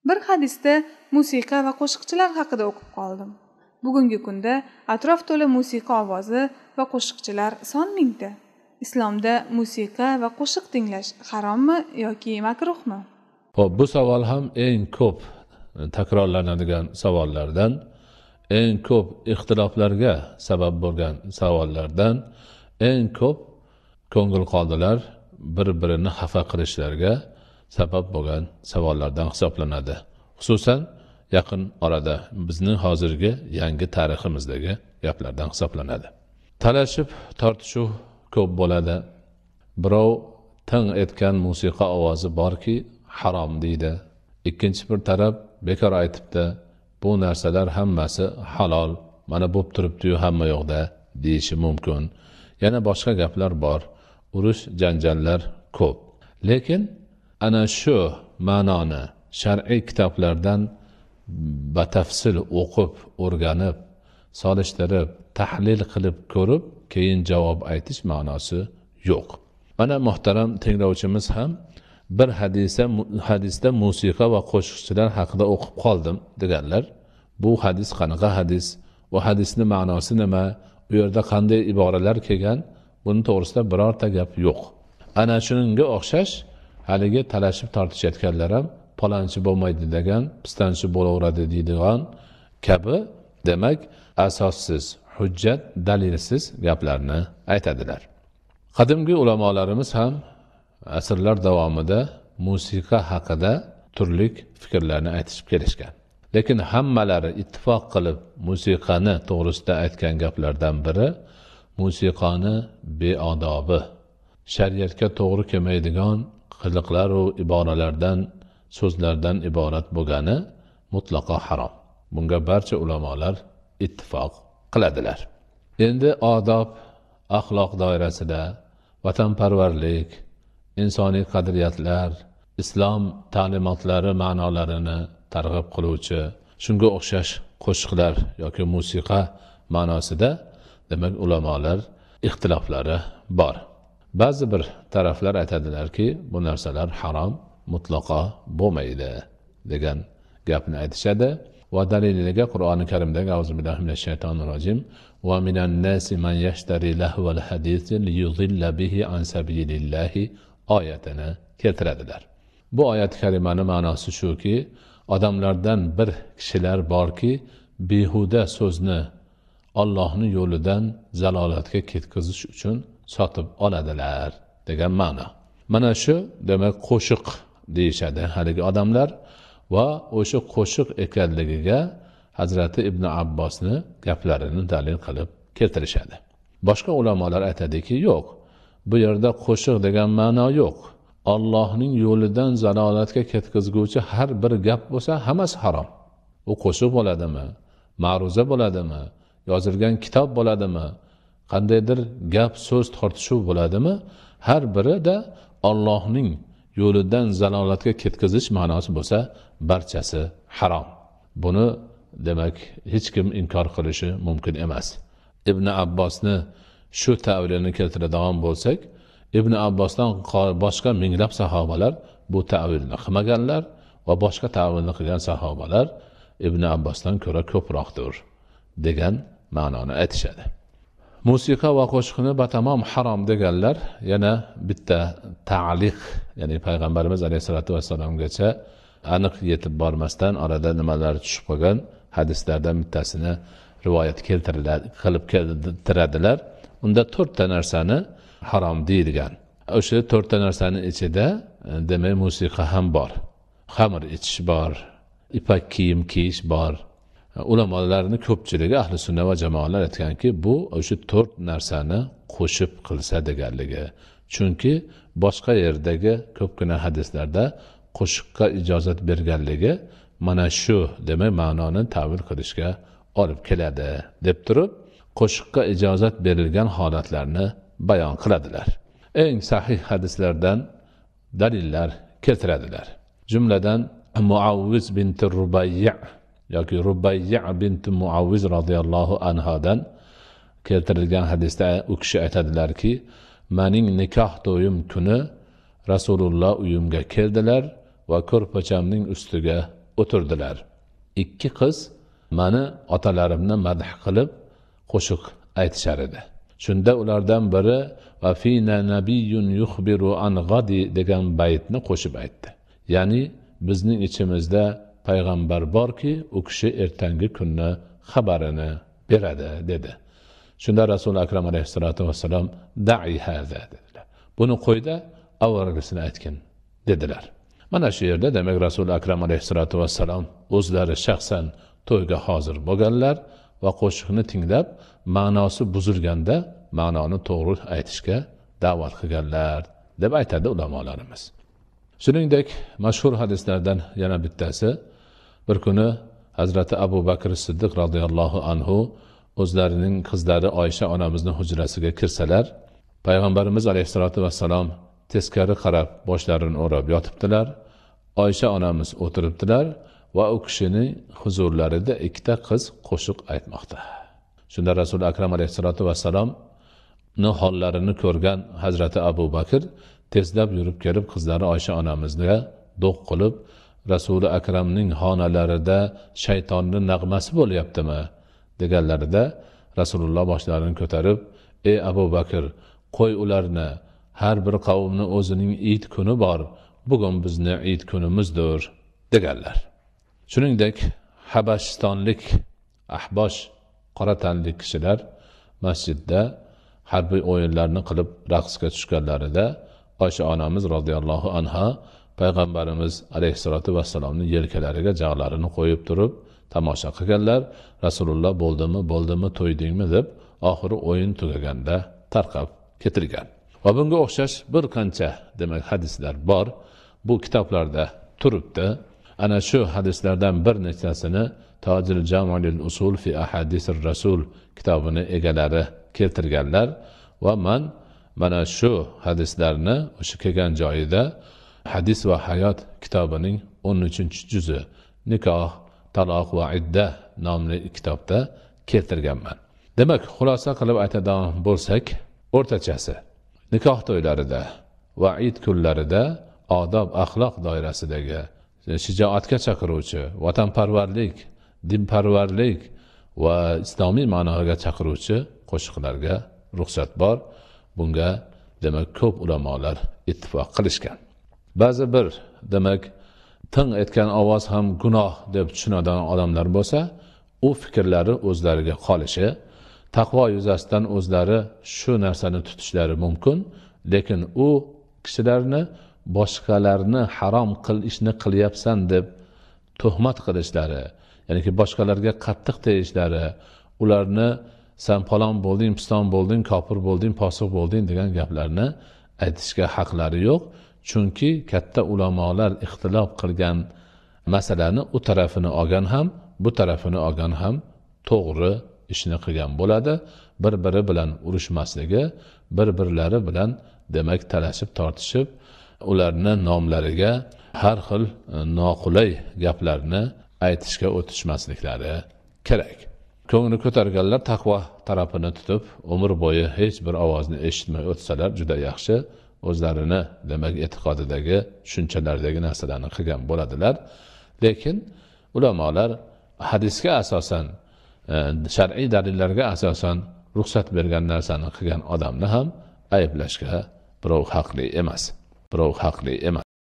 Bir hadisda musiqa va qo'shiqchilar haqida o'qib qoldim. Bugungi kunda atrof to'la musiqa ovozi va qo'shiqchilar son mingta. Islomda musiqa va qo'shiq tinglash harommi yoki makruhmi? Xo'p, bu savol ham eng ko'p takrorlanadigan savollardan, eng ko'p ixtiloflarga sabab bo'lgan savollardan, eng ko'p ko'ngil qoldilar bir-birini xafa qilishlarga sabab bo'lgan savollardan hisoblanadi. Xususan yaqin orada bizning hozirgi yangi tariximizdagi gaplardan hisoblanadi. Talashib tortishuv ko'p bo'ladi. Birov tang etgan musiqa ovozi borki harom deydi. Ikkinchi bir taraf bekor aytibdi, bu narsalar hammasi halol, mana bo'p turibdi-yu hamma yo'qda deyishi mumkin. Yana boshqa gaplar bor, urush janjallar ko'p. Lekin ana shu ma'noni shar'iy kitoblardan batafsil o'qib, o'rganib, solishtirib, tahlil qilib ko'rib, keyin javob aytish ma'nosi yo'q. Mana muhtaram tinglovchimiz ham bir hadisda musiqa va qo'shiqchilar haqida o'qib qoldim deganlar. Bu hadis qanaqa hadis? Bu hadisning ma'nosi nima? Bu yerda qanday iboralar kelgan? Buning to'g'risida birorta gap yo'q. Ana shuningga o'xshash haligi talashib tortishayotganlar ham palonchi bo'lmaydi degan, pistanchi bo'laveradi deydigan kabi, demak, asossiz, hujjat, dalilsiz gaplarni aytadilar. Qadimgi ulamolarimiz ham asrlar davomida musiqa haqida turli fikrlarni aytishib kelishgan. Lekin hammalari ittifoq qilib musiqani to'g'risida aytgan gaplardan biri musiqani beodobi, shariatga to'g'ri kelmaydigan qiliqlar va iboralardan, so'zlardan iborat bo'lgani mutlaqo harom. Bunga barcha ulamolar ittifoq qiladilar. Endi odob, axloq doirasida vatanparvarlik, insoniy qadriyatlar, islom ta'limotlari ma'nolarini targ'ib qiluvchi, shunga o'xshash qo'shiqlar yoki musiqa ma'nosida demak ulamolar ixtiloflari bor. Ba'zi bir taraflar aytadilarki, bu narsalar harom, mutlaqo bo'lmaydi degan gapni aytishadi. Va daliliga Qur'oni Karimdagi auzubillahi minash shaytonir rojim va minan nasi man yashtari lahval hadisi liyudilla bihi an sabilillahi oyatini keltiradilar. Bu oyat karimani ma'nosi shuki, odamlardan bir kishilar borki, behuda so'zni Allohning yo'lidan zalolatga ketkazish uchun sotib oladilar degan ma'no. Mana shu demak qo'shiq deyishadi haligi odamlar va o'sha qo'shiq ekanligiga Hazrati Ibn Abbosni gaplarini dalil qilib keltirishadi. Boshqa ulamolar aytadiki, yo'q. Bu yerda qo'shiq degan ma'no yo'q. Allohning yo'lidan zalolatga ketkazguvchi har bir gap bo'lsa, hammasi harom. U qo'shiq bo'ladimi? Ma'ruza bo'ladimi? Yozilgan kitob bo'ladimi? Qandaydir gap, so'z tortishuv bo'ladimi? Har birida Allohning yo'lidan zalolatga ketkazish ma'nosi bo'lsa, barchasi harom. Buni demak hech kim inkor qilishi mumkin emas. Ibn Abbosni shu ta'vilini keltiradigan bo'lsak, Ibn Abbosdan boshqa minglab sahobalar bu ta'vilni qilmaganlar va boshqa ta'vilni qilgan sahobalar Ibn Abbosdan ko'ra ko'proqdir degan ma'noni aytishadi. Musiqa va qo'shiqni batamom harom deganlar yana bitta ta'liq, ya'ni payg'ambarimiz alayhisolatu vassalomgacha aniq yetib bormasdan orada nimalar tushib qolgan hadislardan bittasini rivoyat keltiradilar. Unda 4 ta narsani harom deyilgan. O'sha 4 ta narsaning ichida demak musiqa ham bor. Xamir ichish bor, ipak kiyim kiyish bor. Ulamolarning ko'pchiligi ahli sunna va jamoalar aytganki, bu o'sha 4 narsani qo'shib qilsa deganligi. Chunki boshqa yerdagi ko'pgina hadislarda qo'shiqqa ijozat berganligi mana shu demak ma'noni ta'vil qilishga olib keladi deb turib, qo'shiqqa ijozat berilgan holatlarni bayon qiladilar. Eng sahih hadislardan dalillar keltiradilar. Jumladan Muavviz bint Rubayya yoki Rubayya bint Muavviz radhiyallohu anhadan keltirilgan hadisda u kishi aytadilarki, mening nikoh to'yim kuni Rasululloh uyimga keldilar va ko'rpachamning ustiga o'tirdilar. Ikki qiz meni otalarimni madh qilib qo'shiq aytishar edi. Shunda ulardan biri va fina nabiyyun yukhbiru an g'adi degan baytni qo'shib aytdi. Ya'ni bizning ichimizda payg'ambar borki, u kishi ertangi kunni xabarini beradi dedi. Shunda Rasul akram alayhissalatu vassalam da'i haza dedilar. Buni qo'yda avvalgisini aytgin dedilar. Mana shu yerda demak Rasul akram alayhissalatu vassalam o'zlari shaxsan to'yga hozir bo'lganlar va qo'shiqni tinglab ma'nosi buzilganda ma'noni to'g'ri aytishga da'vat qilganlar deb aytadi ulamolarimiz. Shuningdek, mashhur hadislardan yana bittasi, bir kuni Hazrati Abu Bakr Siddiq radhiyallohu anhu o'zlarining qizlari Oysha onamizning hujrasiga kirsalar, payg'ambarimiz alayhisolatu vassalom teskari qarab boshlarini o'rab yotibdilar. Oysha onamiz o'tiribdilar va u kishining huzurlarida ikkita qiz qo'shiq aytmoqda. Shunda Rasul akram alayhisolatu vassalom hollarini ko'rgan Hazrati Abu Bakr tezlab yurib kelib qizlari Oysha onamizga do'q qilib, Rasuli akramning xonalarida shaytonning nag'masi bo'lyaptimi deganlarida Rasululloh boshlarini ko'tarib, ey Abu Bakr, qo'y ularni, har bir qavmning o'zining Eid kuni bor, bugun bizning Eid kunimizdir deganlar. Shuningdek, Habashistonlik ahbosh qora tanli kishilar masjidda harbiy o'yinlarni qilib raqsga tushganlarida Oysha onamiz radhiyallohu anha payg'ambarimiz alayhisolatu vassalomning yelkalariga jag'larini qo'yib turib tomosha qilganlar. Rasululloh bo'ldimi to'ydingmi deb oxiri o'yin tugaganda tarqab ketilgan. Va bunga o'xshash bir qancha demak hadislar bor. Bu kitoblarda turibdi. Ana shu hadislardan bir nechtasini Tojil Jam'ul Usul fi Ahadisir Rasul kitobini egalari keltirganlar va mana shu hadislarni o'sha kelgan joyida Hadis va hayot kitobining 13-juzi Nikoh, taloq va idda nomli kitobda keltirganman. Demak, xulosa qilib aytadigan bo'lsak, o'rtachasi nikoh to'ylarida va Eid kunlarida odob axloq doirasidagi shijoatga chaqiruvchi, vatanparvarlik, dinparvarlik va islomiy ma'noga chaqiruvchi qo'shiqlarga ruxsat bor. Bunga demak ko'p ulamolar ittifoq qilishgan. Ba'zi bir demak ting aytgan ovoz ham gunoh deb tushunadigan odamlar bo'lsa, u fikrlari o'zlariga qolishi, taqvo yuzasidan o'zlari shu narsani tutishlari mumkin, lekin u kishilarni boshqalarni harom ishni qilyapsan deb tuhmat qilishlari, ya'ni boshqalarga qattiq deyishlari, ularni sen falon bo'lding, piston bo'lding, kofir bo'lding, fosiq bo'lding degan gaplarni aytishga haqlari yo'q. Chunki katta ulamolar ixtilof qilgan masalani u tarafini olgan ham, bu tarafini olgan ham to'g'ri ishni qilgan bo'ladi. Bir-biri bilan urushmasligi, bir-birlari bilan demak talashib tortishib, ularni nomlariga har xil noqulay gaplarni aytishga o'tishmasliklari kerak. Ko'ngli ko'targanlar taqvo tarafini tutib, umr bo'yi hech bir ovozni eshitmay o'tsalar juda yaxshi. O'zlarini demak e'tiqodidagi tushunchalardagi narsalarni qilgan bo'ladilar. Lekin ulamolar hadisga asosan, shar'iy dalillarga asosan ruxsat bergan narsani qilgan odamni ham ayblashga birov haqli emas.